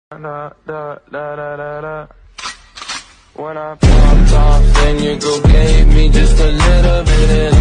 Da, da, da, da, da, da. When I popped off, then your girl gave me just a little bit of